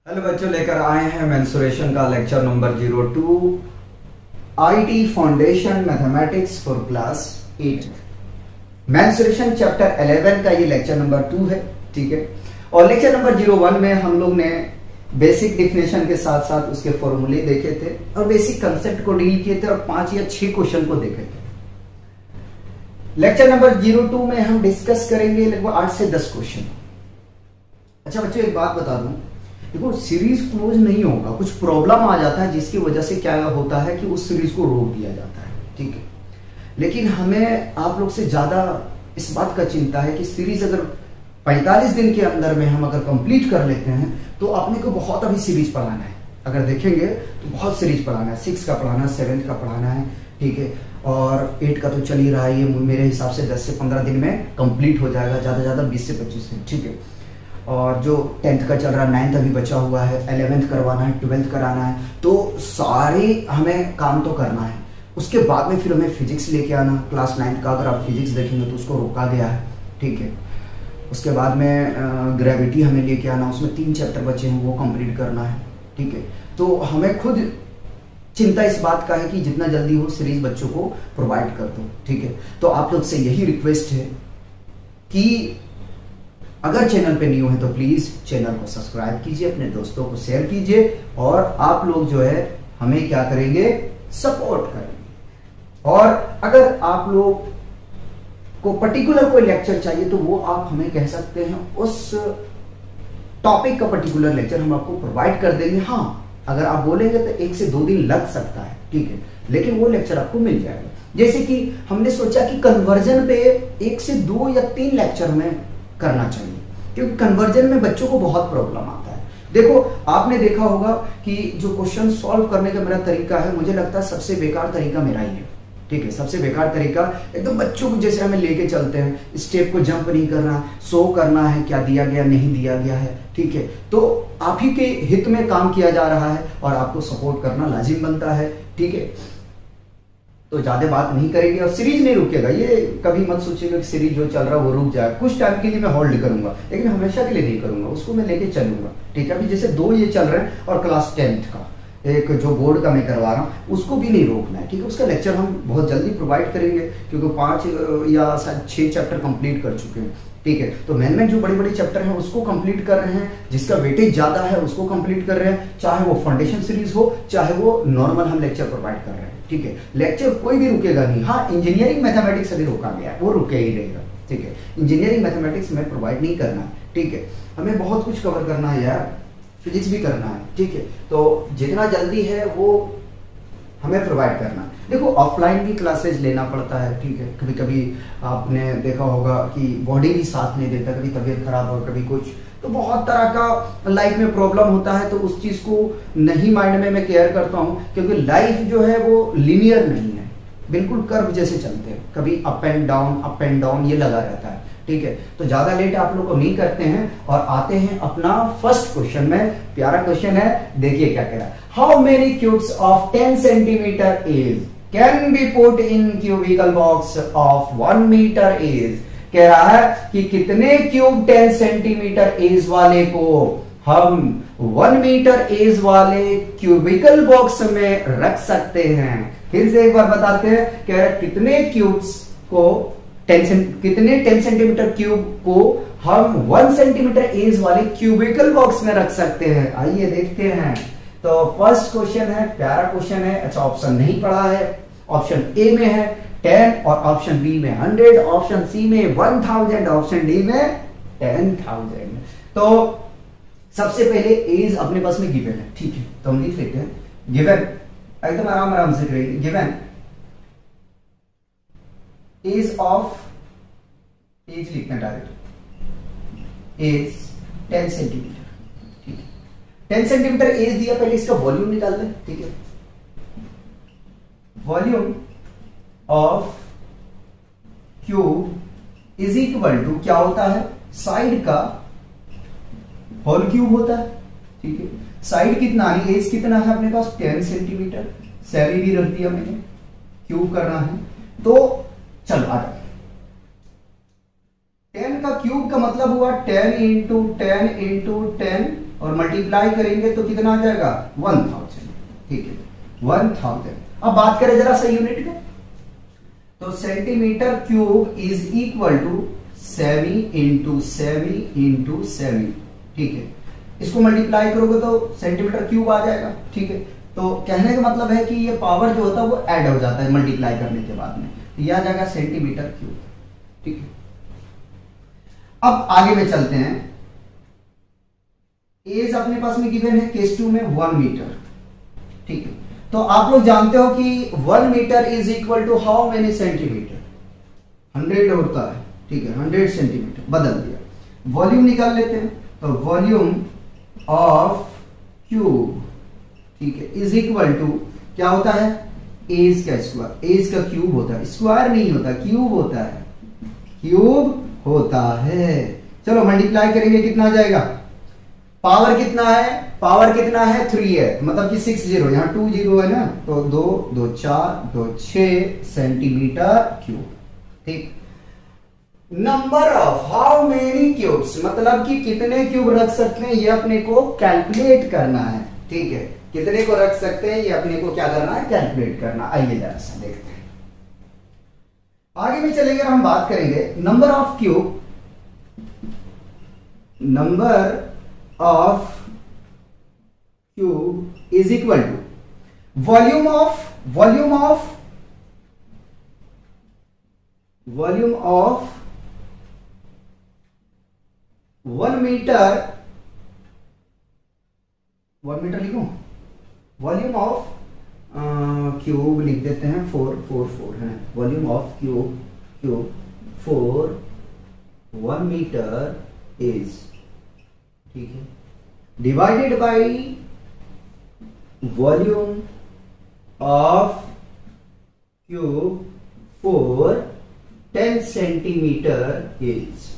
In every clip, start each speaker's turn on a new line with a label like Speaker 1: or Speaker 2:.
Speaker 1: Hello बच्चों, लेकर आए हैं मेंसुरेशन का lecture number 02 IT foundation mathematics for class 8। Mensuration chapter 11 का ये लेक्चर नंबर 2 है। ठीक है, और लेक्चर नंबर 01 में हम लोग ने बेसिक डिफिनेशन के साथ साथ उसके फॉर्मूले देखे थे और बेसिक कंसेप्ट को डील किए थे और 5 या 6 क्वेश्चन को देखे थे। लेक्चर नंबर 02 में हम डिस्कस करेंगे लगभग 8 से 10 क्वेश्चन। अच्छा बच्चों, एक बात बता दूं, देखो सीरीज क्लोज नहीं होगा, कुछ प्रॉब्लम आ जाता है जिसकी वजह से क्या होता है कि उस सीरीज को रोक दिया जाता है। ठीक है, लेकिन हमें आप लोग से ज्यादा इस बात का चिंता है कि सीरीज अगर 45 दिन के अंदर में हम अगर कंप्लीट कर लेते हैं तो अपने को बहुत अभी सीरीज पढ़ाना है। अगर देखेंगे तो बहुत सीरीज पढ़ाना है, 6 का पढ़ाना है, 7 का पढ़ाना है। ठीक है, और 8 का तो चल ही रहा है, ये मेरे हिसाब से 10 से 15 दिन में कंप्लीट हो जाएगा, ज्यादा ज्यादा 20 से 25 दिन। ठीक है, और जो 10th का चल रहा है, 9th अभी बचा हुआ है, 11th करवाना है, 12th कराना है, तो सारे हमें काम तो करना है। उसके बाद में फिर हमें फिजिक्स लेके आना। क्लास 9th का अगर आप फिजिक्स देखेंगे तो उसको रोका गया है। ठीक है, उसके बाद में ग्रेविटी हमें लेके आना, उसमें 3 चैप्टर बचे हैं, वो कंप्लीट करना है। ठीक है, तो हमें खुद चिंता इस बात का है कि जितना जल्दी हो सीरीज बच्चों को प्रोवाइड कर दो। ठीक है, तो आप लोग से यही रिक्वेस्ट है कि अगर चैनल पे न्यू है तो प्लीज चैनल को सब्सक्राइब कीजिए, अपने दोस्तों को शेयर कीजिए और आप लोग जो है हमें क्या करेंगे, सपोर्ट करेंगे। और अगर आप लोग को पर्टिकुलर कोई लेक्चर चाहिए तो वो आप हमें कह सकते हैं, उस टॉपिक का पर्टिकुलर लेक्चर हम आपको प्रोवाइड कर देंगे। हाँ, अगर आप बोलेंगे तो 1 से 2 दिन लग सकता है। ठीक है, लेकिन वो लेक्चर आपको मिल जाएगा। जैसे कि हमने सोचा कि कन्वर्जन पे 1 से 2 या 3 लेक्चर में करना चाहिए, क्योंकि कन्वर्जन में बच्चों को बहुत प्रॉब्लम आता है। देखो, आपने देखा होगा कि जो क्वेश्चन सॉल्व करने का मेरा तरीका है, मुझे लगता है सबसे बेकार तरीका मेरा ही है। ठीक है, सबसे बेकार तरीका एकदम बच्चों को जैसे हमें लेके चलते हैं, स्टेप को जंप नहीं करना, शो करना है क्या दिया गया नहीं दिया गया है। ठीक है, तो आप ही के हित में काम किया जा रहा है और आपको सपोर्ट करना लाजिम बनता है। ठीक है, तो ज्यादा बात नहीं करेंगे और सीरीज नहीं रुकेगा। ये कभी मत सोचिएगा कि सीरीज जो चल रहा है वो रुक जाए। कुछ टाइम के लिए मैं होल्ड करूंगा, लेकिन हमेशा के लिए नहीं करूंगा, उसको मैं लेके चलूंगा। ठीक है, अभी जैसे 2 ये चल रहे हैं और क्लास 10th का एक जो बोर्ड का मैं करवा रहा हूँ उसको भी नहीं रोकना है। ठीक है, उसका लेक्चर हम बहुत जल्दी प्रोवाइड करेंगे, क्योंकि 5 या 6 चैप्टर कंप्लीट कर चुके हैं। ठीक है, तो मैंने जो बड़े बड़े चैप्टर हैं उसको कंप्लीट कर रहे हैं, जिसका वेटेज ज्यादा है उसको कंप्लीट कर रहे हैं, चाहे वो फाउंडेशन सीरीज हो चाहे वो नॉर्मल हम लेक्चर प्रोवाइड कर रहे हैं। ठीक है, लेक्चर कोई भी रुकेगा नहीं। हाँ, इंजीनियरिंग मैथमेटिक्स अभी रोका गया है, वो रुके ही रहेगा। ठीक है, इंजीनियरिंग मैथमेटिक्स में प्रोवाइड नहीं करना है। ठीक है, हमें बहुत कुछ कवर करना है यार, फिजिक्स भी करना है। ठीक है, तो जितना जल्दी है वो हमें प्रोवाइड करना है। देखो, ऑफलाइन भी क्लासेज लेना पड़ता है। ठीक है, कभी कभी आपने देखा होगा कि बॉडी भी साथ नहीं देता, कभी तबीयत खराब हो, कभी कुछ, तो बहुत तरह का लाइफ में प्रॉब्लम होता है। तो उस चीज को नहीं माइंड में मैं केयर करता हूं, क्योंकि लाइफ जो है वो लिनियर नहीं है, बिल्कुल कर्व जैसे चलते हैं, कभी अप एंड डाउन ये लगा रहता है। ठीक है, तो ज्यादा लेट आप लोग को नहीं करते हैं और आते हैं अपना फर्स्ट क्वेश्चन में। प्यारा क्वेश्चन है, देखिए क्या कह रहा है। How many cubes of 10 centimetre edge can be put in cubical box of 1 metre edge. कह रहा है कि कितने क्यूब 10 सेंटीमीटर एज वाले को हम 1 मीटर एज वाले क्यूबिकल बॉक्स में रख सकते हैं। फिर से एक बार बताते हैं, कह रहा है कितने क्यूब्स को कितने 10 सेंटीमीटर क्यूब को हम 1 सेंटीमीटर एज वाले क्यूबिकल बॉक्स में रख सकते हैं। आइए देखते हैं। तो फर्स्ट क्वेश्चन है, प्यारा क्वेश्चन है। अच्छा, ऑप्शन नहीं पढ़ा है। ऑप्शन ए में है 10 और ऑप्शन बी में 100, ऑप्शन सी में 1000, ऑप्शन डी में 10,000। तो सबसे पहले एज अपने पास में गिवन है। ठीक है, तो हम लिख लेते हैं गिवन, एकदम आराम से करेंगे। गिवन एज ऑफ, एज लिखना डायरेक्ट, एज 10 सेंटीमीटर। ठीक है, 10 सेंटीमीटर एज दिया, पहले इसका वॉल्यूम निकाल लें। ठीक है, volume of cube is equal to क्या होता है, साइड का होल क्यूब होता है। ठीक है, साइड कितना, एज कितना है अपने पास 10 सेंटीमीटर, सेमी भी रख दिया मैंने, क्यूब करना है। तो चलो आ जाओ, 10 का क्यूब का मतलब हुआ 10 इंटू 10 इंटू 10 और मल्टीप्लाई करेंगे तो कितना आ जाएगा 1000। ठीक है 1000। अब बात करें जरा सा यूनिट का, तो centimetre cube is equal to cm into cm into cm. ठीक है, इसको मल्टीप्लाई करोगे तो सेंटीमीटर क्यूब आ जाएगा। ठीक है, तो कहने का मतलब है कि ये पावर जो होता है वो ऐड हो जाता है मल्टीप्लाई करने के बाद में, तो यह आ जाएगा सेंटीमीटर क्यूब। ठीक है, अब आगे में चलते हैं। एज अपने पास में गिवन है केस 2 में 1 मीटर। ठीक है, तो आप लोग जानते हो कि 1 metre is equal to how many centimetre, 100 होता है। ठीक है, 100 सेंटीमीटर बदल दिया। वॉल्यूम निकाल लेते हैं, तो वॉल्यूम ऑफ क्यूब, ठीक है, इज इक्वल टू क्या होता है एज का स्क्वायर। एज का क्यूब होता है, स्क्वायर नहीं होता, क्यूब होता है, क्यूब होता है। चलो मल्टीप्लाई करेंगे कितना आ जाएगा, पावर कितना है, पावर कितना है 3 है, मतलब कि 6 0, यहां 2 0 है ना, तो 2 2 4 2 6 सेंटीमीटर क्यूब। ठीक, number of how many cubes, मतलब कि कितने क्यूब रख सकते हैं ये अपने को कैलकुलेट करना है। ठीक है, कितने को रख सकते हैं ये अपने को क्या करना है, कैलकुलेट करना। आइए जरा सा देखते हैं, आगे में चलेंगे और हम बात करेंगे number of cube, number of cube is equal to volume of 1 metre, 1 metre लिखूं, वॉल्यूम ऑफ क्यूब लिख देते हैं 4 है, volume of cube 1 metre is, ठीक है, divided by volume of cube for 10 centimetre is.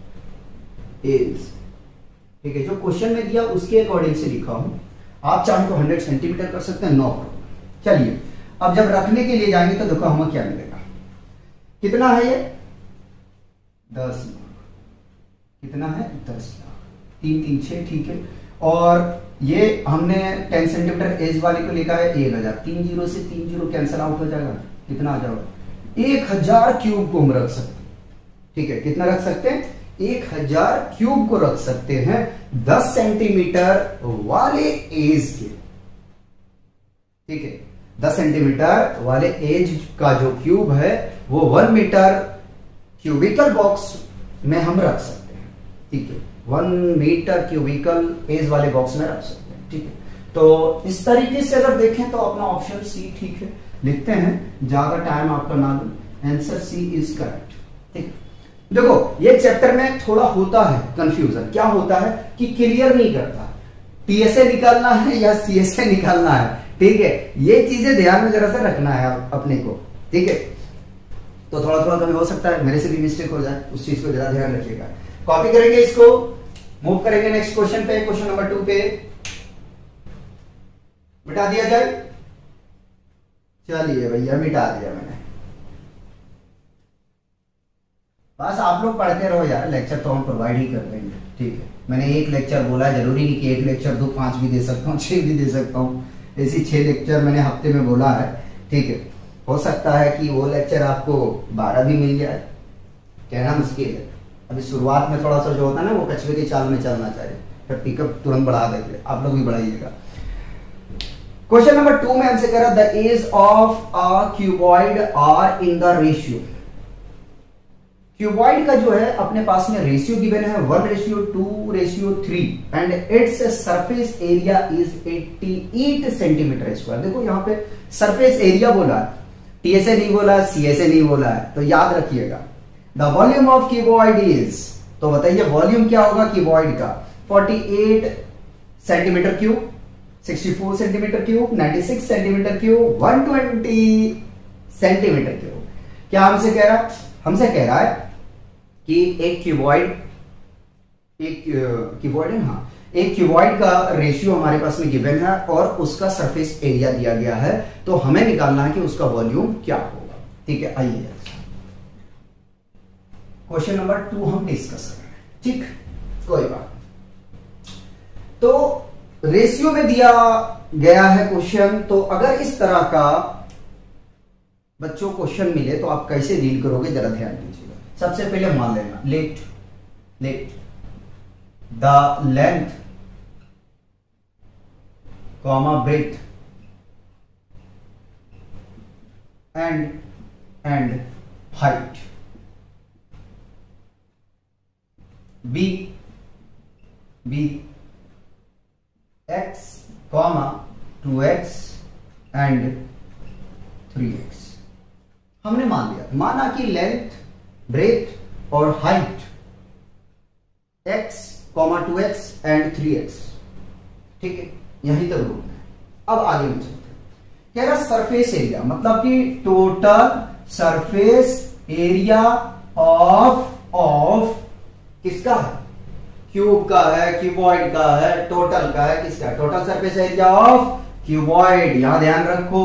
Speaker 1: ठीक है, जो क्वेश्चन में दिया उसके अकॉर्डिंग से लिखा हूं। आप चाहे तो 100 सेंटीमीटर कर सकते हैं, नो प्रॉब्लम। चलिए अब जब रखने के लिए जाएंगे तो देखो हमें क्या मिलेगा, कितना है ये 10 लाख, कितना है 10 लाख, 3 3 6, ठीक है। और ये हमने 10 सेंटीमीटर एज वाले को लिखा है 1000, 3 0 से 3 0 कैंसिल आउट हो जाएगा, कितना आ जाएगा 1000 क्यूब को हम रख सकते हैं। ठीक है, कितना रख सकते हैं, 1000 क्यूब को रख सकते हैं 10 सेंटीमीटर वाले एज के। ठीक है, 10 सेंटीमीटर वाले एज का जो क्यूब है वो 1 मीटर क्यूबिकल बॉक्स में हम रख सकते हैं। ठीक है, 1 मीटर क्यूबिकल एज वाले बॉक्स में रख सकते हैं। ठीक है, तो इस तरीके से अगर देखें तो अपना ऑप्शन सी ठीक है, लिखते हैं, ज्यादा टाइम आपका ना दो, आंसर सी इज करेक्ट। ठीक, देखो ये चैप्टर में थोड़ा होता है कंफ्यूजन, क्या होता है कि क्लियर नहीं करता टीएसए निकालना है या सीएसए निकालना है। ठीक है, ये चीजें ध्यान में जरा सा रखना है अपने को। ठीक है, तो थोड़ा थोड़ा कभी हो सकता है मेरे से भी मिस्टेक हो जाए, उस चीज को जरा ध्यान रखिएगा। कॉपी करेंगे, इसको मूव करेंगे नेक्स्ट क्वेश्चन पे, क्वेश्चन नंबर 2 पे मिटा दिया जाए। चलिए भैया मिटा दिया मैंने, बस आप लोग पढ़ते रहो यार, लेक्चर तो हम प्रोवाइड ही कर देंगे। ठीक है, मैंने एक लेक्चर बोला, जरूरी नहीं कि एक लेक्चर दो, 5 भी दे सकता हूँ, 6 भी दे सकता हूँ, ऐसी 6 लेक्चर मैंने हफ्ते में बोला है। ठीक है, हो सकता है कि वो लेक्चर आपको 12 भी मिल जाए, कहना मुश्किल है। अभी शुरुआत में थोड़ा सा जो होता है ना वो कछुए की चाल में चलना चाहिए, फिर पिकअप तुरंत बढ़ा देंगे, आप लोग भी बढ़ाइएगा। क्वेश्चन नंबर 2 में हमसे कह रहा the edge of a cuboid are in the ratio. Cuboid का जो है अपने पास में रेशियो गिवन है 1:2:3 and its surface area is 88 centimetre square. देखो यहाँ पे सरफेस एरिया बोला है, टीएसए नहीं बोला, सीएसए नहीं बोला है, तो याद रखिएगा। The volume of cuboid is, तो बताइए वॉल्यूम क्या होगा क्यूबॉइड का, 48 centimetre cube, 64 centimetre cube, 96 centimetre cube, 120 centimetre cube. क्या हमसे कह रहा है, हमसे कह रहा है कि एक क्यूबॉइड है, हाँ, एक क्यूबॉइड का रेशियो हमारे पास में गिवन है और उसका सरफेस एरिया दिया गया है, तो हमें निकालना है कि उसका वॉल्यूम क्या होगा। ठीक है, आइए क्वेश्चन नंबर 2 हम डिस्कस कर रहे हैं, ठीक, कोई बात। तो रेशियो में दिया गया है क्वेश्चन, तो अगर इस तरह का बच्चों क्वेश्चन मिले तो आप कैसे डील करोगे, जरा ध्यान दीजिएगा। सबसे पहले मान लेना let the length comma breadth and height be x, 2x and 3x। हमने मान लिया, माना कि लेंथ, ब्रेथ और height x, 2x and 3x, ठीक है, यहीं तक रुकना है। अब आगे में चलते हैं। कह रहा सरफेस एरिया, मतलब कि टोटल सरफेस एरिया ऑफ किसका है, क्यूब का है, क्यूबॉइड का है, टोटल का है, किसका, total surface area of cuboid. यहां ध्यान रखो,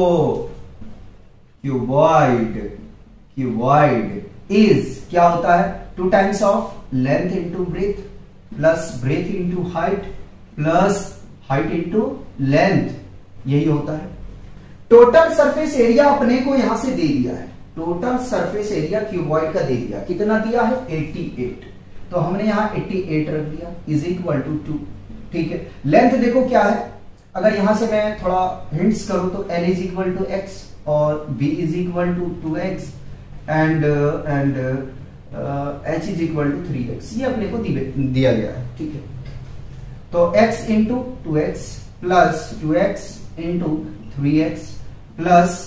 Speaker 1: क्यूबॉइड इज क्या होता है, 2 times of length into breadth plus breadth into height plus height into length, यही होता है। टोटल सरफेस एरिया अपने को यहां से दे दिया है, टोटल सरफेस एरिया क्यूबॉइड का दे दिया, कितना दिया है, 88, तो हमने यहां 88 रख दिया, इज इक्वल टू 2, ठीक है। लेंथ देखो क्या है, अगर यहां से मैं थोड़ा हिंट्स करूं तो L is equal to x और B is equal to 2x and H is equal to 3x, ये अपने को दिया गया है, ठीक है। तो x into 2x plus 2x into 3x plus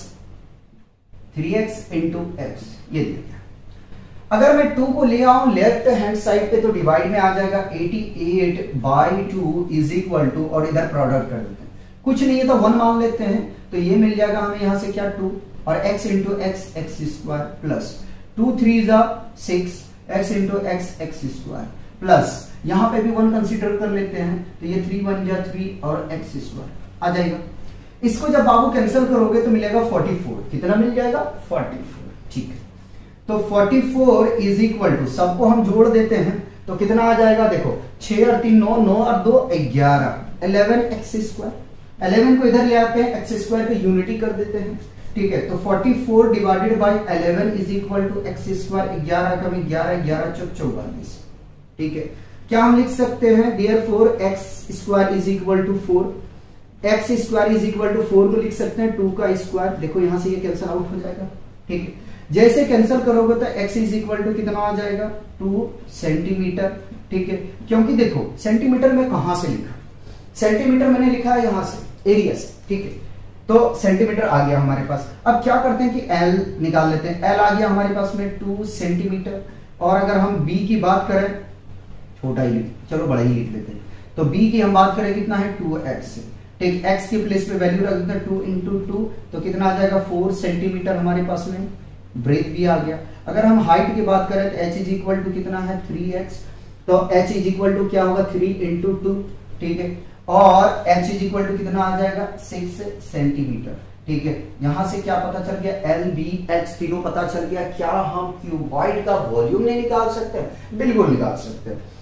Speaker 1: 3x into x, ये दिया गया। अगर मैं 2 को ले आऊं लेफ्ट हैंड साइड पे तो डिवाइड में आ जाएगा, 88/2 इज इक्वल टू, और इधर प्रोडक्ट कर देते हैं, कुछ नहीं है तो 1 मान लेते हैं, तो ये मिल जाएगा हमें यहां से क्या 2 और x into x square plus 2 3 6 x into x square plus यहां पे भी 1 कंसीडर कर लेते हैं, तो ये 3 1 3 और x स्क्वायर आ जाएगा। इसको जब बाबू कैंसिल करोगे तो मिलेगा 44, कितना मिल जाएगा, 44, ठीक है। तो 44 इज इक्वल टू, सबको हम जोड़ देते हैं तो कितना आ जाएगा, देखो 6 और 3 9, 9 और 2 11, 11x स्क्वायर, 11 को इधर ले आते हैं, x स्क्वायर की यूनिटी कर देते हैं, ठीक है। तो 44 divided by 11 is equal to x square, 11 का भी 11, 11 चौक 44, ठीक है। क्या हम लिख सकते हैं, therefore x square is equal to 4, x square is equal to 4 को लिख सकते हैं 2 का स्क्वायर, देखो यहां से ये कैंसिल आउट हो जाएगा, ठीक है। जैसे कैंसिल करोगे तो x इज इक्वल टू कितना आ जाएगा, 2 सेंटीमीटर, ठीक है। क्योंकि देखो सेंटीमीटर में कहां से लिखा, सेंटीमीटर मैंने लिखा है यहां से, एरिया से, ठीक है। तो सेंटीमीटर आ गया हमारे पास। अब क्या करते हैं कि L निकाल लेते हैं, L आ गया हमारे पास में 2 सेंटीमीटर, और अगर हम B की बात करें, छोटा ही चलो बड़ा ही लिख लेते हैं, तो B की हम बात करें कितना है, 2x, ठीक, x के प्लेस पे वैल्यू रख देते हैं 2 इंटू 2, तो कितना आ जाएगा 4 सेंटीमीटर हमारे पास में, ब्रेथ भी आ गया। अगर हम हाइट की बात करें तो h इज इक्वल टू कितना है, 3x, तो h इज इक्वल टू क्या होगा, 3 इंटू 2, ठीक है, और h इज इक्वल टू कितना आ जाएगा, 6 सेंटीमीटर, ठीक है। यहां से क्या पता चल गया, L B H तीनों पता चल गया। क्या हम क्यूबॉइड का वॉल्यूम नहीं निकाल सकते, बिल्कुल निकाल सकते हैं।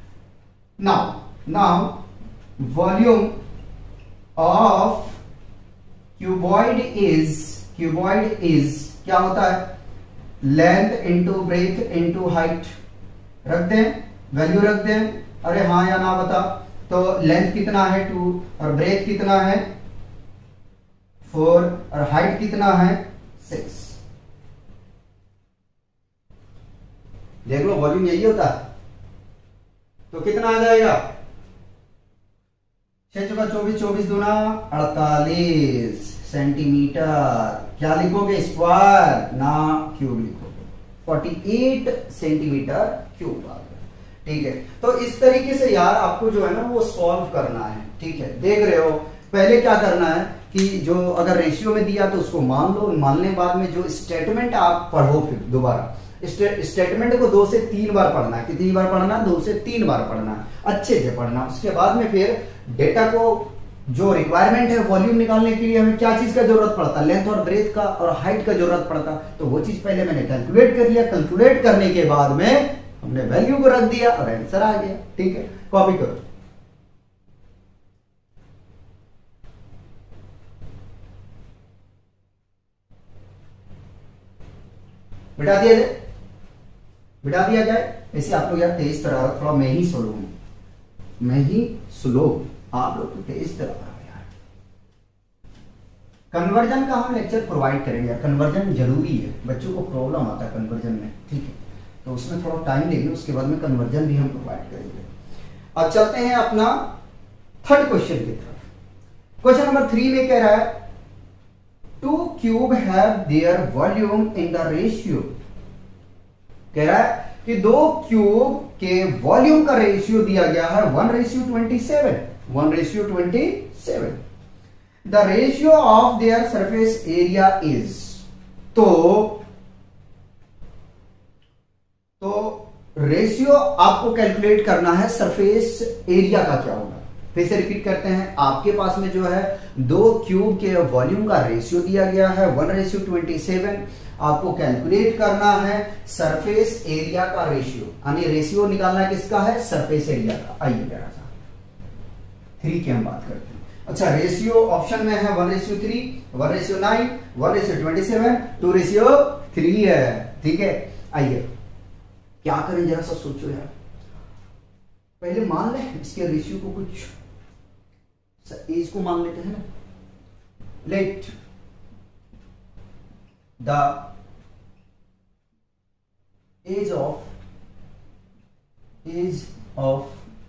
Speaker 1: Now volume of cuboid is क्या होता है, length into breadth into height, रख दें, वैल्यू रख दें, अरे हाँ या ना बता। तो लेंथ कितना है 2 और ब्रेथ कितना है 4 और हाइट कितना है 6। देख लो वॉल्यूम यही होता है, तो कितना आ जाएगा, 6 चौका 24, 24 दूना 48 सेंटीमीटर। क्या लिखोगे, स्क्वायर ना क्यूब लिखोगे, 48 सेंटीमीटर क्यूब आ गया, ठीक है। तो इस तरीके से यार आपको जो है ना वो सॉल्व करना है, ठीक है। देख रहे हो, पहले क्या करना है कि जो अगर रेशियो में दिया तो उसको मान लो, मानने बाद में जो स्टेटमेंट आप पढ़ो, फिर दोबारा स्टेटमेंट को 2 से 3 बार पढ़ना है। कितनी बार पढ़ना है, 2 से 3 बार पढ़ना है, अच्छे से पढ़ना। उसके बाद में फिर डेटा को जो रिक्वायरमेंट है वॉल्यूम निकालने के लिए हमें क्या चीज का जरूरत पड़ता, लेंथ और ब्रेथ का और हाइट का जरूरत पड़ता, तो वो चीज पहले मैंने कैलकुलेट कर लिया, कैलकुलेट करने के बाद में हमने वैल्यू को रख दिया और आंसर आ गया। ठीक है, कॉपी करो। बिठा दिया जाए, बिठा दिया जाए। ऐसे आप लोग यार तेज तरह, थोड़ा मैं ही स्लो हूं, मैं ही स्लो, आप लोग तो तेज तरह यार। कन्वर्जन का हम लेक्चर प्रोवाइड करेंगे, कन्वर्जन जरूरी है, बच्चों को प्रॉब्लम आता है कन्वर्जन में। ठीक है, तो उसमें थोड़ा टाइम लेंगे, उसके बाद में कन्वर्जन भी हम प्रोवाइड करेंगे। अब चलते हैं अपना थर्ड क्वेश्चन की तरफ। क्वेश्चन नंबर 3 में कह रहा है two cube have their volume in the ratio, कह रहा है कि दो क्यूब के वॉल्यूम का रेशियो दिया गया है 1:27, 1:27। The ratio of their surface area is, तो रेशियो आपको कैलकुलेट करना है सरफेस एरिया का क्या होगा। फिर से रिपीट करते हैं, आपके पास में जो है दो क्यूब के वॉल्यूम का रेशियो दिया गया है 1:27, आपको कैलकुलेट करना है सरफेस एरिया का रेशियो, यानी रेशियो निकालना है किसका है, सरफेस एरिया का। आइए जरा सा 3 की हम बात करते हैं। अच्छा, रेशियो ऑप्शन में है 1:3, 1:9, 1:27, 2:3 है। ठीक है, आइए क्या करें जरा सा सोचो यार। पहले मान लें इसके रेशियो को, कुछ एज को मान लेते हैं ना। Let the edge of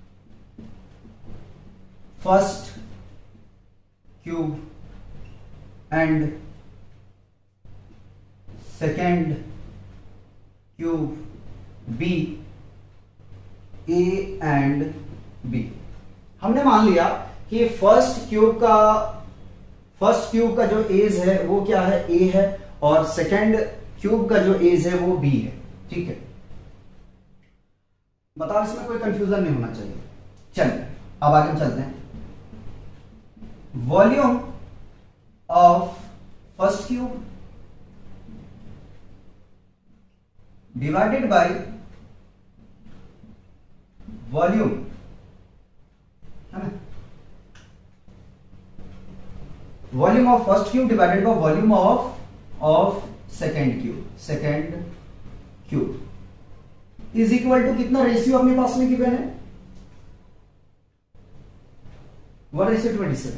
Speaker 1: first cube and second cube be, a and b. हमने मान लिया कि फर्स्ट क्यूब का जो एज है वो क्या है, ए है, और सेकेंड क्यूब का जो एज है वो बी है। ठीक है, बताओ इसमें कोई कंफ्यूजन नहीं होना चाहिए। चलिए अब आगे चलते हैं। Volume of first cube divided by volume, है ना, volume of first cube divided by volume of second cube is equal to कितना रेशियो अपने पास में गिवन है, 1:27।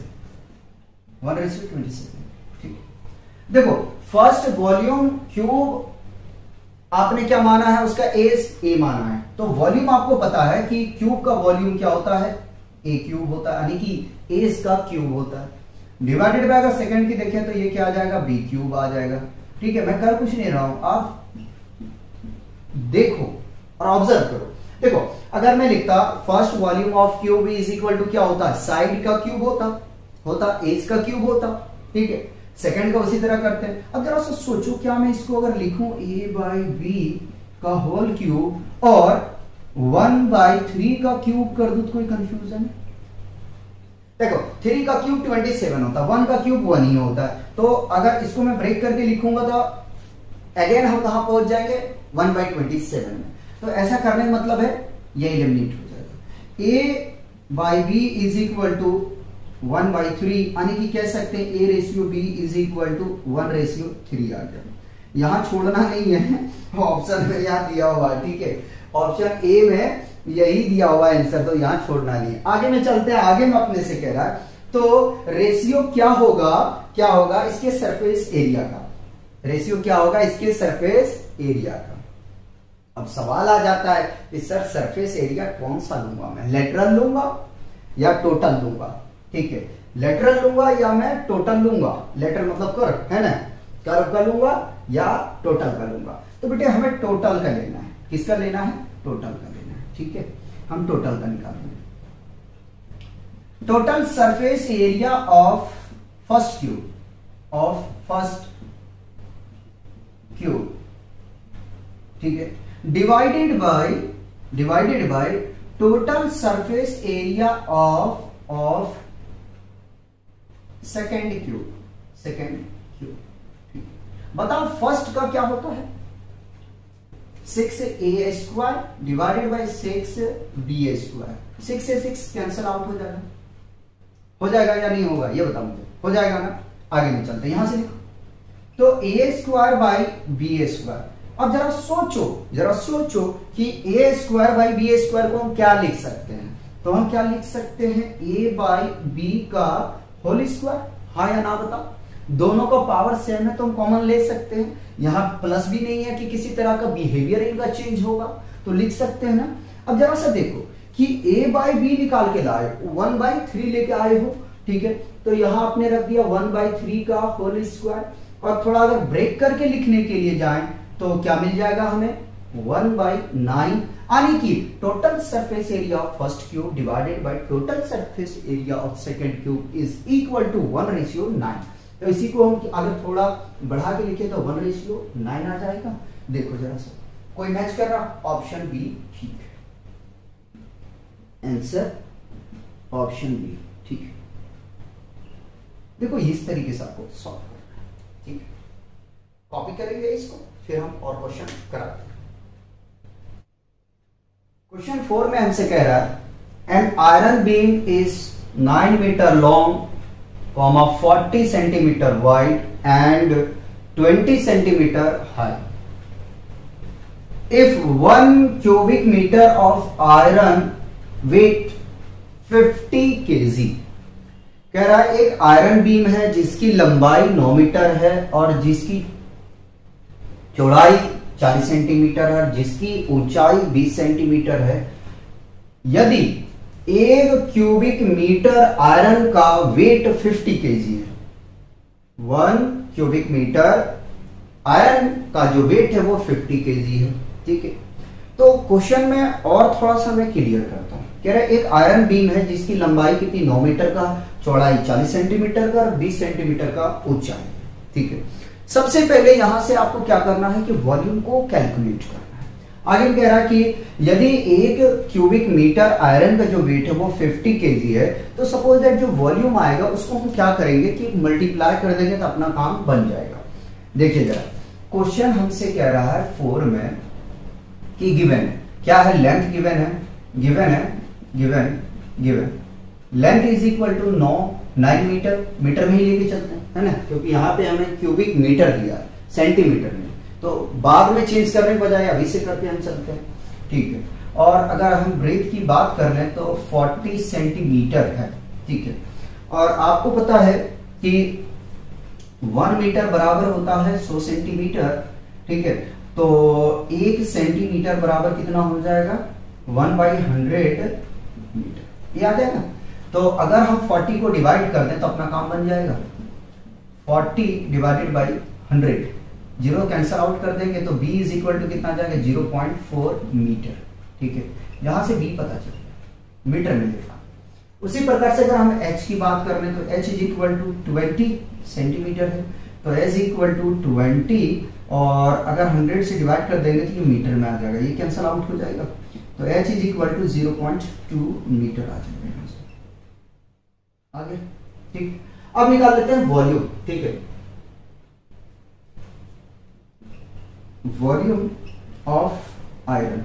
Speaker 1: ठीक है, देखो फर्स्ट वॉल्यूम क्यूब आपने क्या माना है, उसका एज ए माना है, तो वॉल्यूम आपको पता है कि क्यूब का वॉल्यूम क्या होता है, ए क्यूब होता है, यानी कि एज का क्यूब होता है। डिवाइडेड बाय अगर सेकंड की देखें तो ये क्या आ जाएगा, बी क्यूब आ जाएगा। ठीक है, मैं कर कुछ नहीं रहा हूं, आप देखो और ऑब्जर्व करो। देखो अगर मैं लिखता first volume of cube is equal to क्या होता है, साइड का क्यूब होता एज का क्यूब होता। ठीक है, सेकंड का उसी तरह करते हैं। अब जरा सा सोचो, क्या मैं इसको अगर लिखूं a बाई बी का होल क्यूब और 1/3 का क्यूब कर दूं तो कोई कंफ्यूजन है? देखो 3 का क्यूब 27 होता है, 1 का क्यूब 1 ही होता है, तो अगर इसको मैं ब्रेक करके लिखूंगा तो अगेन हम कहां पहुंच जाएंगे, 1/27 में। तो ऐसा करने का मतलब है ये एलिमिनेट हो जाएगा। a by b is equal to 1/3, यानी कि कह सकते हैं a ratio b is equal to 1:3 आ गया। यहां छोड़ना नहीं है, ऑप्शन में यहां दिया हुआ है। ठीक है, ऑप्शन ए में यही दिया हुआ है आंसर, तो यहां छोड़ना नहीं है। आगे में चलते हैं, आगे में अपने से कह रहा है तो रेशियो क्या होगा इसके सरफेस एरिया का, रेशियो क्या होगा इसके सरफेस एरिया का। अब सवाल आ जाता है कि सर सरफेस एरिया कौन सा लूंगा, मैं लेटरल लूंगा या टोटल लूंगा। ठीक है, लेटरल लूंगा या मैं टोटल लूंगा, लेटरल मतलब कर्व है ना, कर्व का लूंगा या टोटल का लूंगा। तो बेटे हमें टोटल का लेना है, किसका लेना है, टोटल का लेना है। ठीक है, हम टोटल का निकालेंगे। Total surface area of first cube, ठीक है, divided by total surface area of second cube, second cube. बताओ फर्स्ट का क्या होता है, 6a² डिवाइडेड बाई 6b²। 6 से 6 कैंसल आउट हो जाएगा, हो जाएगा या नहीं होगा ये बताओ मुझे, हो जाएगा ना। आगे में चलते यहां से लिखो, तो a² बाई b²। अब जरा सोचो कि a² बाई b² को हम क्या लिख सकते हैं, तो हम क्या लिख सकते हैं, a बाई b का होल स्क्वायर। हाँ या ना बताओ, दोनों का पावर सेम है तो हम कॉमन ले सकते हैं, यहां प्लस भी नहीं है कि किसी तरह का बिहेवियर इनका चेंज होगा, तो लिख सकते हैं ना। अब जरा सा देखो कि a बाई बी निकाल के लाए, 1/3 लेके आए हो, ठीक है, तो यहां आपने रख दिया 1/3 का होल स्क्वायर। और थोड़ा अगर ब्रेक करके लिखने के लिए जाएं तो क्या मिल जाएगा हमें, 1/9, यानी कि total surface area of first cube divided by total surface area of second cube is equal to 1:9। तो इसी को हम अगर थोड़ा बढ़ा के लिखे तो 1:9 आ जाएगा। देखो जरा सा, कोई मैच कर रहा, ऑप्शन बी ठीक है, आंसर ऑप्शन बी ठीक है। देखो इस तरीके से आपको सॉल्व करना है, ठीक है। कॉपी करेंगे इसको, फिर हम और क्वेश्चन कराते हैं। क्वेश्चन 4 में हमसे कह रहा है an iron beam is 9 metre long, 40 centimetre wide and 20 centimetre high. If 1 cubic meter of iron weight 50 kg, कह रहा है एक आयरन बीम है जिसकी लंबाई 9 मीटर है और जिसकी चौड़ाई 40 सेंटीमीटर है, जिसकी ऊंचाई 20 सेंटीमीटर है। यदि 1 क्यूबिक मीटर आयरन का वेट 50 केजी है, 1 क्यूबिक मीटर आयरन का जो वेट है वो 50 केजी है, ठीक है। तो क्वेश्चन में और थोड़ा सा मैं क्लियर करता हूं। कह रहा है एक आयरन बीम है जिसकी लंबाई कितनी, 9 मीटर का, चौड़ाई 40 सेंटीमीटर का और 20 सेंटीमीटर का ऊंचाई, ठीक है। सबसे पहले यहां से आपको क्या करना है कि वॉल्यूम को कैलकुलेट करना है। आगे कह रहा है कि यदि 1 क्यूबिक मीटर आयरन का जो वेट है वो 50 केजी है, तो सपोज दैट जो वॉल्यूम आएगा उसको हम क्या करेंगे कि मल्टीप्लाई कर देंगे तो अपना काम बन जाएगा। देखिए जरा, क्वेश्चन हमसे कह रहा है 4 में कि गिवन है, क्या है, लेंथ गिवन है, given length is equal to 9 metre, metre में ही लेके चलते हैं, है ना, क्योंकि यहाँ पे हमें क्यूबिक मीटर दिया है, सेंटीमीटर में, तो बाद में चेंज करने के बजाय अभी से करके हम चलते हैं, ठीक है। और अगर हम ब्रेथ की बात कर लें तो 40 सेंटीमीटर है, ठीक है। और आपको पता है कि 1 मीटर बराबर होता है 100 सेंटीमीटर, ठीक है। तो 1 सेंटीमीटर बराबर कितना हो जाएगा, 1/100 मीटर, ये आ जाएगा। तो अगर हम 40 को डिवाइड कर दें तो अपना काम बन जाएगा, 40 divided by 100, zero cancel out कर देंगे तो b इज इक्वल टू कितना आ जाएगा, 0.4 मीटर, ठीक है। यहां से b पता चल मीटर में लिखा। उसी प्रकार से अगर हम h की बात कर लें तो h is equal to 20 centimetre है, तो h इक्वल टू 20, और अगर 100 से डिवाइड कर देंगे तो ये मीटर में आ जाएगा, ये कैंसल आउट हो जाएगा, तो h is equal to 0.2 metre आ जाएगा आगे, ठीक। अब निकाल लेते हैं वॉल्यूम, ठीक है। वॉल्यूम ऑफ आयरन,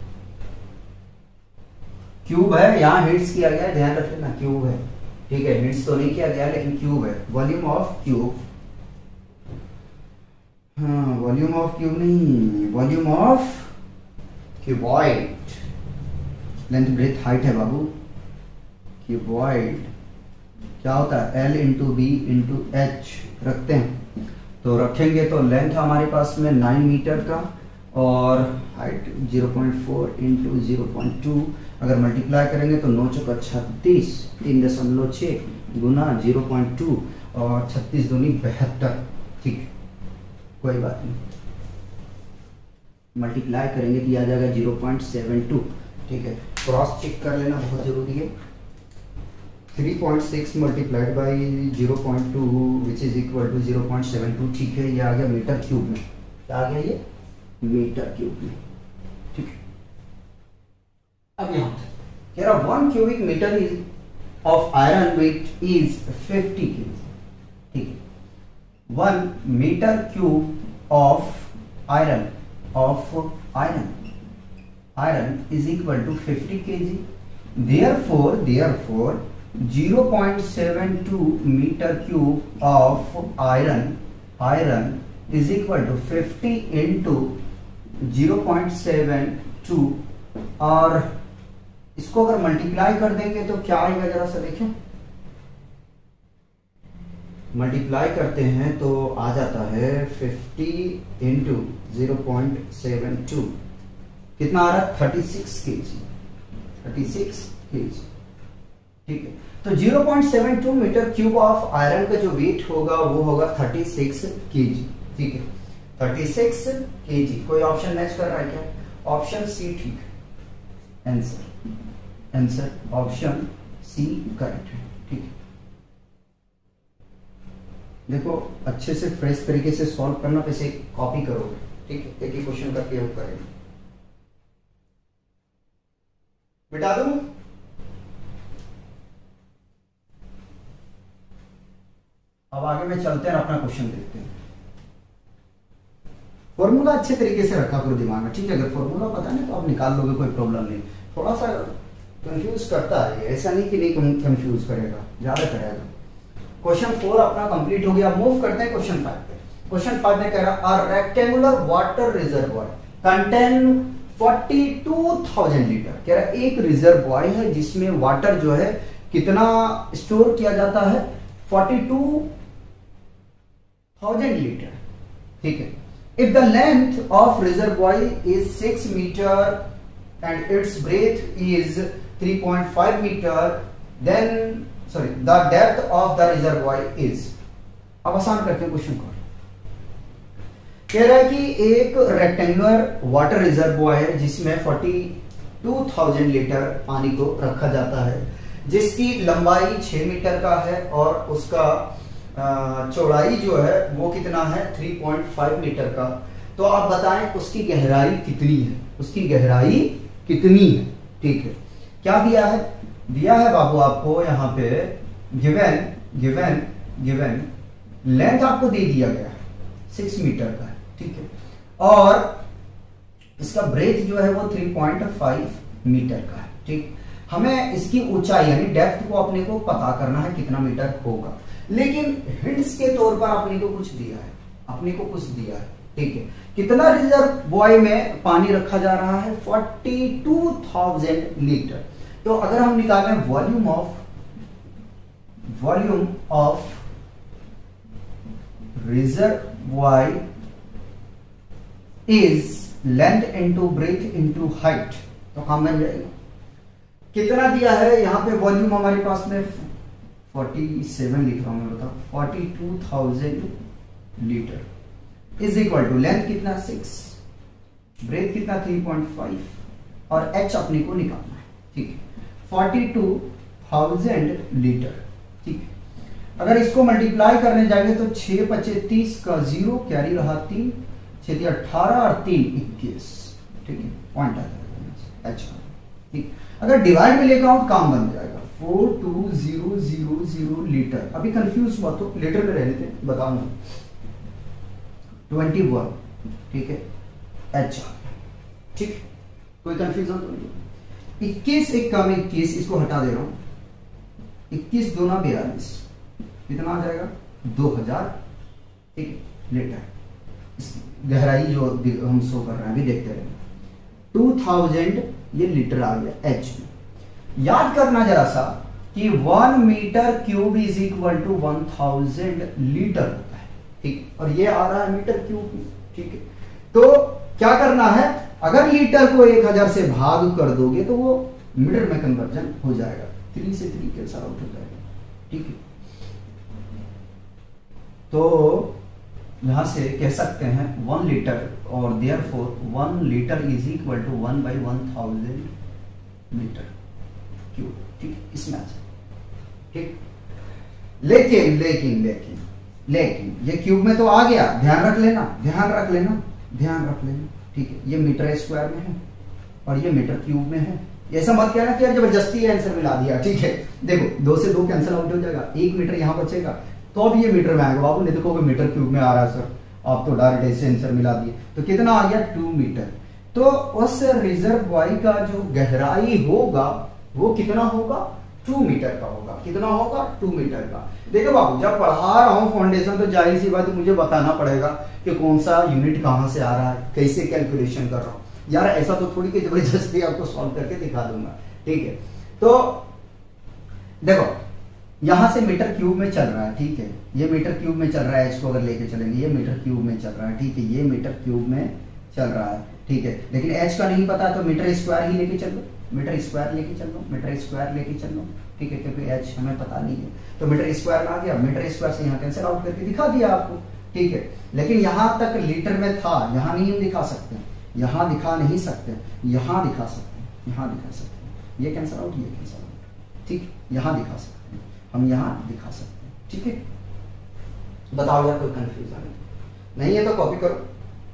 Speaker 1: क्यूब है, यहां हिट्स किया गया है, ध्यान रख लेना, क्यूब है, ठीक है, हिट्स तो नहीं किया गया लेकिन क्यूब है। वॉल्यूम ऑफ क्यूब, हाँ वॉल्यूम ऑफ क्यूब नहीं, volume of cuboid, length breadth height है बाबू, क्यूबॉइड क्या होता है, L into b into h रखते हैं, तो रखेंगे तो लेंथ हमारे पास में 9 मीटर का और हाइट 0.4 इंटू 0.2, अगर मल्टीप्लाई करेंगे तो 9 चौका 36, 3.6 गुना 0.2 और 36 दूनी 72, ठीक, कोई बात नहीं, मल्टीप्लाई करेंगे तो आ जाएगा 0.72, ठीक है। क्रॉस चेक कर लेना बहुत जरूरी है। 3.6 multiplied by 0.2 which is equal to 0.72, ठीक है, ये आ गया मीटर क्यूब में, क्या आ गया ये, मीटर क्यूब में, ठीक है। अब यहां कह रहा 1 cubic metre of iron weight is 50 kg, ठीक है, 1 metre cube of iron is equal to 50 kg. Therefore 0.72 meter cube of iron is equal to 50 into 0.72, और इसको अगर मल्टीप्लाई कर देंगे तो क्या आएगा, जरा सा देखें। मल्टीप्लाई करते हैं तो आ जाता है 50 इंटू 0.72, कितना आ रहा है 36 केजी। ठीक है, तो 0.72 मीटर क्यूब ऑफ आयरन का जो वेट होगा वो होगा 36 केजी। ठीक है, 36 केजी। कोई ऑप्शन मैच कर रहा है क्या? ऑप्शन सी ठीक है, आंसर ऑप्शन सी करेक्ट है। ठीक है, देखो अच्छे से फ्रेश तरीके से सॉल्व करना, वैसे कॉपी करोगे। ठीक है, एक ही क्वेश्चन करके हम करेंगे। बिटा दूं? अब आगे में चलते हैं, अपना क्वेश्चन देखते हैं। फॉर्मूला अच्छे तरीके से रखा करो दिमाग में, ठीक है। अगर फॉर्मूला पता नहीं तो आप निकाल लोगे, कोई प्रॉब्लम नहीं। थोड़ा सा कंफ्यूज करता है, ऐसा नहीं कि नहीं कंफ्यूज करेगा, ज्यादा करेगा। क्वेश्चन 4 अपना कंप्लीट हो गया। मूव करते हैं क्वेश्चन 5 पे। क्वेश्चन 5 में कह रहा a rectangular water reservoir contain 42,000 litre. कह रहा एक रिजर्वॉयर है जिसमें वाटर जो है कितना स्टोर किया जाता है, 42,000 लीटर। ठीक है, if the length of reservoir is 6 metre and its breadth is 3.5 metre, then the depth of the reservoir is. अब आसान करते हैं क्वेश्चन को। कह रहा है कि एक रेक्टेंगुलर वाटर रिजर्वॉयर है जिसमें 42,000 लीटर पानी को रखा जाता है, जिसकी लंबाई 6 मीटर का है और उसका चौड़ाई जो है वो कितना है 3.5 मीटर का। तो आप बताएं उसकी गहराई कितनी है, उसकी गहराई कितनी है। ठीक है, क्या दिया है? दिया है बाबू आपको यहाँ पे गिवन लेंथ आपको दे दिया गया है 6 मीटर का है। ठीक है, और इसका ब्रेथ जो है वो 3.5 मीटर का है। ठीक, हमें इसकी ऊंचाई यानी डेप्थ को अपने को पता करना है कितना मीटर होगा, लेकिन हिंट्स के तौर पर अपने को कुछ दिया है, ठीक है। कितना रिजर्वॉयर में पानी रखा जा रहा है? 42,000 लीटर। तो अगर हम निकालें volume of reservoir is length into breadth into height, तो काम बन जाएगा। कितना दिया है यहाँ पे वॉल्यूम हमारे पास में 47 लिख रहा हूं मैं, बताओ 42,000 litre is equal to length कितना 6, ब्रेथ कितना 3.5 और एच अपने को निकालना है। ठीक है, 42,000 लीटर। ठीक है, अगर इसको मल्टीप्लाई करने जाएंगे तो 6 × 30 का 0 कैरी रहा 3, 6 × 18 और 3 21। ठीक है, पॉइंट आ जाएगा एच। ठीक, अगर डिवाइड में लेकर आऊं काम बन जाएगा 42,000 लीटर। अभी कंफ्यूज हुआ तो लीटर में रहने थे, बताऊंगा 21। ठीक है, एच। ठीक, कोई कंफ्यूजन तो नहीं। 21 1 कम 21, इसको हटा दे रहा हूं, 21 दूना 42, कितना आ जाएगा 2000। ठीक है, लीटर। गहराई जो हम शो कर रहे हैं अभी देखते रहे, 2000 ये लीटर आ गया एच में। याद करना जरा सा कि 1 metre cube is equal to 1000 litre होता है। ठीक, और ये आ रहा है मीटर क्यूब में। ठीक है, तो क्या करना है, अगर लीटर को 1000 से भाग कर दोगे तो वो मीटर में कन्वर्जन हो जाएगा, 3 से 3 कैंसल आउट हो जाएगा। ठीक है, तो यहां से कह सकते हैं 1 लीटर और therefore 1 litre is equal to 1/1000 metre cube. ठीक, इसमें आ जाए। ठीक, लेकिन ये क्यूब में तो आ गया, ध्यान रख लेना। ठीक है, ये मीटर स्क्वायर में है और ये मीटर क्यूब में है। ऐसा मत कहना कि यार जबरदस्ती आंसर मिला दिया। ठीक है, देखो 2 से 2 कैंसिल आउट हो जाएगा, 1 मीटर यहां बचेगा तो अब ये मीटर में आएगा। बाबू नहीं देखोगे मीटर क्यूब में आ रहा है सर, आप तो डायरेक्ट ऐसे आंसर मिला दिए। तो कितना आ गया 2 मीटर। तो उस रिजर्वॉयर का जो गहराई होगा वो कितना होगा 2 मीटर का होगा। कितना होगा 2 मीटर का। देखो बाबू जब पढ़ा रहा हूं फाउंडेशन तो जाहिर सी बात मुझे बताना पड़ेगा कि कौन सा यूनिट कहां से आ रहा है, कैसे कैलकुलेशन कर रहा हूं। यार ऐसा तो थोड़ी कि जबरदस्ती आपको सॉल्व करके दिखा दूंगा, ठीक है। तो देखो यहां से मीटर क्यूब में चल रहा है, ठीक है, ये मीटर क्यूब में चल रहा है, इसको अगर लेके चलेंगे ये मीटर क्यूब में चल रहा है, ठीक है, ये मीटर क्यूब में चल रहा है, ठीक है। लेकिन एच का नहीं पता तो मीटर स्क्वायर ही लेके चल लो, मीटर स्क्वायर लेके चल लो, मीटर स्क्वायर लेके चल लो, ठीक है, क्योंकि एच हमें पता नहीं है। तो मीटर स्क्वायर आ गया, मीटर स्क्वायर से यहाँ कैंसिल आउट करके दिखा दिया आपको, ठीक है। लेकिन यहाँ तक लीटर में था, यहाँ नहीं हम दिखा सकते, यहाँ दिखा नहीं सकते, यहाँ दिखा सकते, यहाँ दिखा सकते, ये कैंसिल आउट, ये कैंसिल आउट, ठीक, यहाँ दिखा सकते हैं, हम यहाँ दिखा सकते हैं, ठीक है। बताओ यार कोई कंफ्यूजन नहीं है तो कॉपी करो।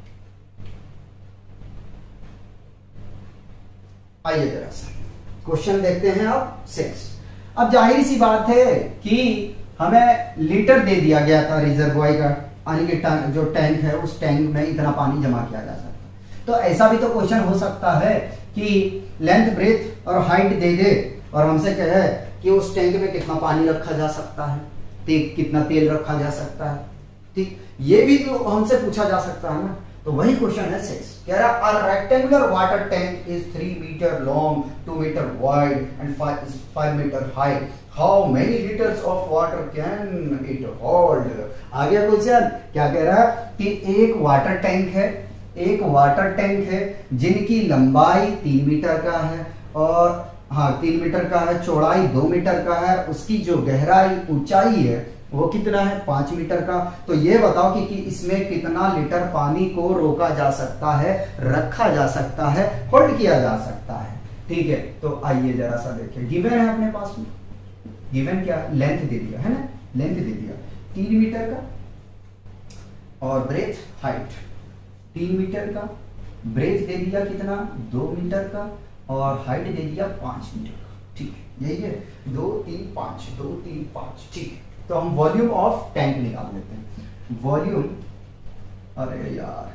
Speaker 1: आइए जरा सा क्वेश्चन देखते हैं अब 6। अब जाहिर सी बात है कि हमें लीटर दे दिया गया था रिजर्वॉयर का, पानी के जो टैंक है उस टैंक में इतना पानी जमा किया जा सकता है। तो ऐसा भी तो क्वेश्चन हो सकता है कि लेंथ ब्रेथ और हाइट दे दे और हमसे कहे कि उस टैंक में कितना पानी रखा जा सकता है, कितना तेल रखा जा सकता है, ठीक, ये भी तो हमसे पूछा जा सकता है ना। तो वही क्वेश्चन है 6, कह रहा a rectangular water tank is 3 metre long, 2 metre wide and 5 metre high, how many litres of water can it hold. आगे क्वेश्चन क्या कह रहा है कि एक वाटर टैंक है, एक वाटर टैंक है जिनकी लंबाई 3 मीटर का है और 3 मीटर का है, चौड़ाई 2 मीटर का है, उसकी जो गहराई ऊंचाई है वो कितना है 5 मीटर का। तो ये बताओ कि इसमें कितना लीटर पानी को रोका जा सकता है, रखा जा सकता है, होल्ड किया जा सकता है, ठीक है। तो आइए जरा सा देखिए, गिवन है अपने पास में, गिवन क्या लेंथ दे दिया है ना, लेंथ दे दिया 3 मीटर का और ब्रेथ हाइट 3 मीटर का, ब्रेथ दे दिया कितना 2 मीटर का और हाइट दे दिया 5 मीटर का, ठीक है, यही है 2 3 5 2 3 5, ठीक है। तो हम वॉल्यूम ऑफ टैंक निकाल लेते हैं। वॉल्यूम, अरे यार,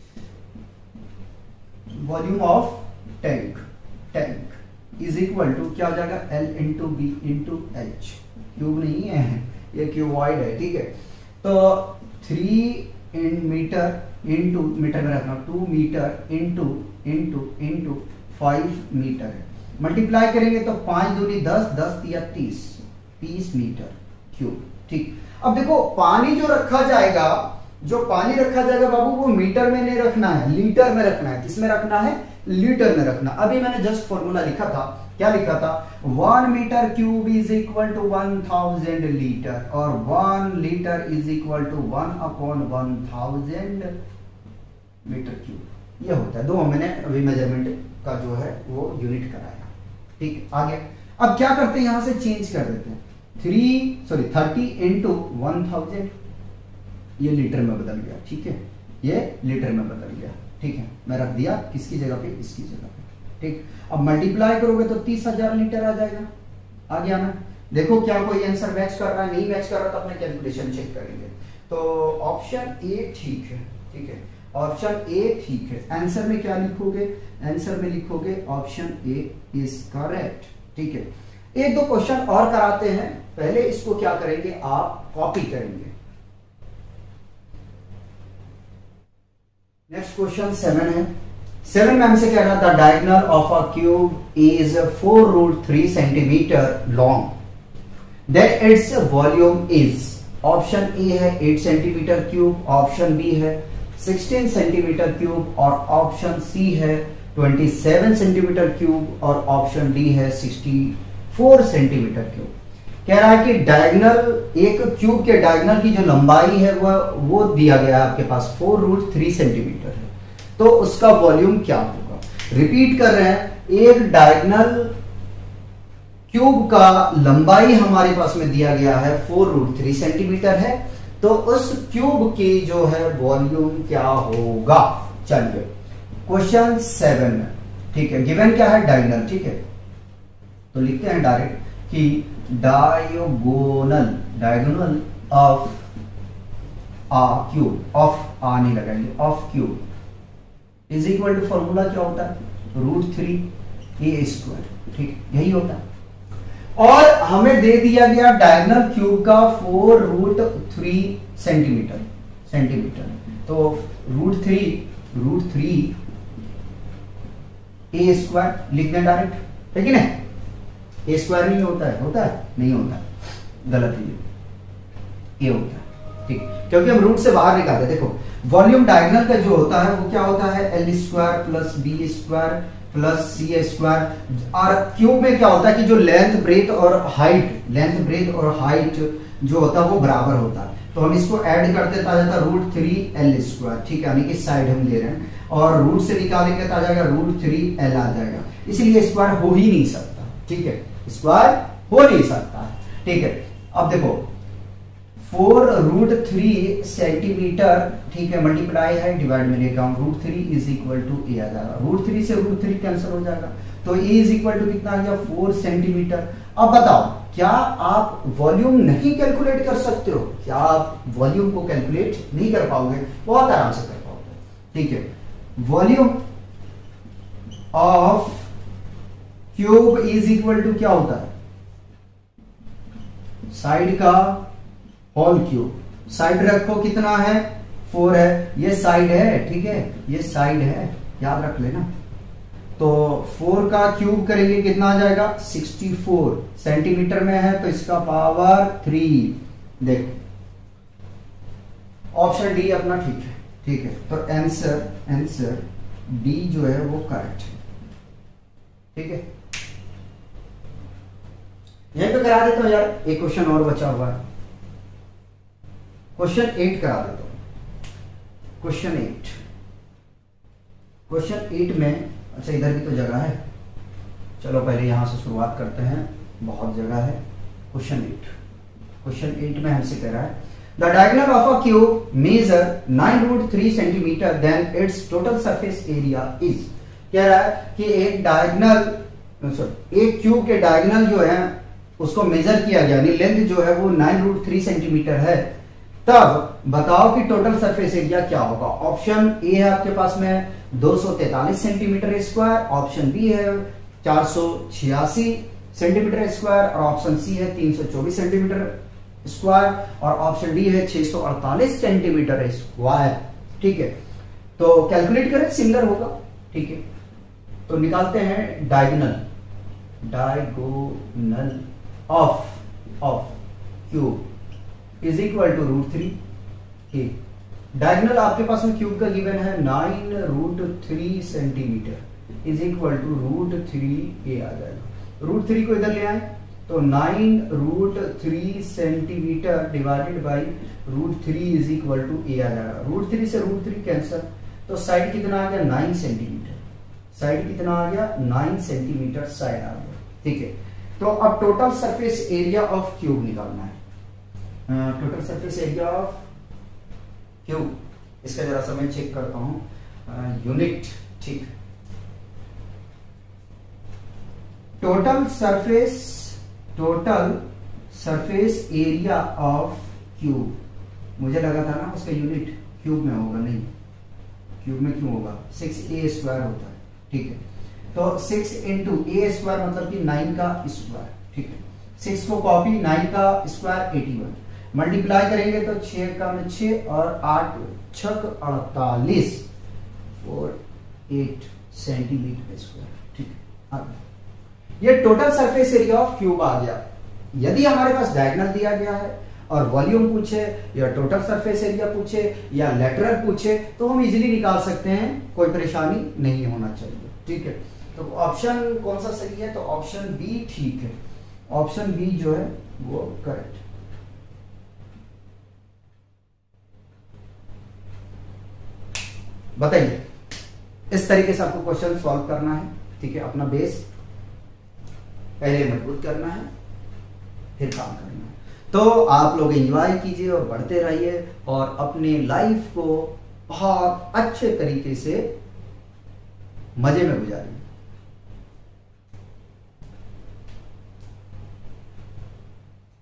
Speaker 1: volume of tank, tank is equal to क्या हो जाएगा L into b into h, cube नहीं है ये क्यूबॉइड है, ठीक है। तो 3 मीटर इंटू, मीटर में रखना 2 metre into into into 5 metre है, मल्टीप्लाई करेंगे तो 5 दूनी 10, 10 तिया 30 मीटर क्यूब, ठीक। अब देखो पानी जो रखा जाएगा, जो पानी रखा जाएगा बाबू वो मीटर में नहीं रखना है, लीटर में रखना है। किसमें रखना है, लीटर में रखना। अभी मैंने जस्ट फॉर्मूला लिखा था, क्या लिखा था 1 metre cube is equal to 1000 litre और 1 litre is equal to 1/1000 metre cube, ये होता है। दो मैंने अभी मेजरमेंट का जो है वो यूनिट कराया, ठीक। आगे अब क्या करते हैं, यहां से चेंज कर देते हैं 30 इंटू 1000, ये लीटर में बदल गया, ठीक है, ये लीटर में बदल गया, ठीक है। मैं रख दिया किसकी जगह पे, इसकी जगह पे, ठीक। अब मल्टीप्लाई करोगे तो 30,000 लीटर आ जाएगा, आ गया ना। देखो क्या कोई आंसर मैच कर रहा है, नहीं मैच कर रहा तो अपने कैलकुलेशन चेक करेंगे। तो ऑप्शन ए ठीक है, ठीक है, ऑप्शन ए ठीक है। आंसर में क्या लिखोगे, आंसर में लिखोगे ऑप्शन ए इज करेक्ट, ठीक है। एक दो क्वेश्चन और कराते हैं, पहले इसको क्या करेंगे आप कॉपी करेंगे। नेक्स्ट क्वेश्चन 7 है। 7 में हमसे कह रहा था diagonal of a cube is 4√3 centimetre long, then its volume is, option A है 8 सेंटीमीटर क्यूब, ऑप्शन बी है 16 सेंटीमीटर क्यूब और ऑप्शन सी है 27 सेंटीमीटर क्यूब और ऑप्शन डी है 64 सेंटीमीटर क्यूब। कह रहा है कि डायगोनल, एक क्यूब के डायगोनल की जो लंबाई है वो दिया गया है आपके पास 4√3 सेंटीमीटर है, तो उसका वॉल्यूम क्या होगा। रिपीट कर रहे हैं, एक डायगोनल क्यूब का लंबाई हमारे पास में दिया गया है 4√3 सेंटीमीटर है, तो उस क्यूब की जो है वॉल्यूम क्या होगा। चलिए क्वेश्चन 7 में, ठीक है, गिवन क्या है डायगोनल, ठीक है, तो लिखते हैं डायरेक्ट कि diagonal of a cube, of a नहीं लगाएंगे, of cube is equal to, formula क्या होता है, √3a², ठीक, यही होता है। और हमें दे दिया गया डायगोनल क्यूब का 4√3 सेंटीमीटर, तो √3 a² लिख दें डायरेक्ट, है कि नहीं, a² नहीं होता है, नहीं होता है, गलत है, ये होता है, ठीक, क्योंकि हम रूट से बाहर निकालते। देखो वॉल्यूम डायगोनल का जो होता है वो क्या होता है, L² plus B² plus C², और क्यूब में क्या होता है कि जो लेंथ ब्रेथ और हाइट जो होता है वो बराबर होता है, तो हम इसको ऐड करते तो आ जाता √3L², ठीक है, यानी कि साइड हम ले रहे हैं, और रूट से निकालेंगे तो आ जाएगा √3L आ जाएगा, इसलिए स्क्वायर हो ही नहीं सकता, ठीक है, स्क्वायर हो नहीं सकता, ठीक है। अब देखो 4√3 सेंटीमीटर, ठीक है, मल्टीप्लाई है, डिवाइड में लेकर आऊं, √3 इज इक्वल टू ए आ जाएगा, √3 से √3 कैंसिल हो जाएगा, तो ए इज इक्वल टू कितना आ गया, 4 सेंटीमीटर। अब बताओ क्या आप वॉल्यूम नहीं कैलकुलेट कर सकते हो, क्या आप वॉल्यूम को कैलकुलेट नहीं कर पाओगे, बहुत आराम से कर पाओगे, ठीक है। Volume of cube is equal to क्या होता है, साइड का होल क्यूब, साइड रखो कितना है, 4 है, ये साइड है, ठीक है, ये साइड है, याद रख लेना, तो 4 का क्यूब करेंगे कितना आ जाएगा, 64 सेंटीमीटर में है, तो इसका पावर 3, देखो ऑप्शन डी अपना ठीक है, तो आंसर डी जो है वो करेक्ट है, ठीक है। यहीं पे करा देता हूं यार, एक क्वेश्चन और बचा हुआ है, क्वेश्चन 8 करा देता हूं, क्वेश्चन 8 में, अच्छा इधर भी तो जगह है, चलो पहले यहां से शुरुआत करते हैं, बहुत जगह है। क्वेश्चन 8 में हमसे कह रहा है the diagonal of a cube measure 9√3 centimetre, then its total surface area is, कह रहा है कि एक क्यूब के डायगोनल जो है उसको मेजर किया गया, यानी लेंथ जो है वो 9√3 सेंटीमीटर है, तब बताओ कि टोटल सरफेस एरिया क्या होगा। ऑप्शन ए है आपके पास में 243 सेंटीमीटर स्क्वायर, ऑप्शन बी है 486 सेंटीमीटर स्क्वायर, और ऑप्शन सी है 324 सेंटीमीटर स्क्वायर, और ऑप्शन डी है 648 सेंटीमीटर स्क्वायर, ठीक है। तो कैलकुलेट करें, सिमिलर होगा, ठीक है। तो निकालते हैं diagonal of cube is equal to √3, ठीक, डायगोनल आपके पास में क्यूब का गिवन है 9√3 centimetre is equal to √3a आ जाएगा, √3 को इधर ले आए तो 9√3 centimetre divided by √3 is equal to a आ जाएगा, √3 से √3 कैंसिल, तो साइड कितना आ गया, 9 सेंटीमीटर, साइड कितना आ गया, 9 सेंटीमीटर साइड आ गया, ठीक है। तो अब total surface area of cube निकालना है, total surface area of cube, इसका जरा सा मैं चेक करता हूं, यूनिट, ठीक, total surface area of cube, मुझे लगा था ना उसका यूनिट क्यूब में होगा, नहीं क्यूब में क्यों होगा, 6a² होता है, ठीक है। तो 6 इंटू a² मतलब कि 9 का स्क्वायर, ठीक है, 6 को कॉपी, 9 का स्क्वायर 81, मल्टीप्लाई करेंगे तो 6 का में 6 और 8 6 48 48 सेंटीमीटर स्क्वायर, ठीक है। ये total surface area of cube आ गया। यदि हमारे पास डायगोनल दिया गया है और वॉल्यूम पूछे या टोटल सरफेस एरिया पूछे या लेटरल पूछे तो हम इजीली निकाल सकते हैं, कोई परेशानी नहीं होना चाहिए, ठीक है। तो ऑप्शन कौन सा सही है, तो ऑप्शन बी ठीक है, ऑप्शन बी जो है वो करेक्ट। बताइए, इस तरीके से आपको क्वेश्चन सॉल्व करना है, ठीक है। अपना बेस पहले मजबूत करना है, फिर काम करना है। तो आप लोग एंजॉय कीजिए और बढ़ते रहिए और अपनी लाइफ को बहुत अच्छे तरीके से मजे में गुजारिए।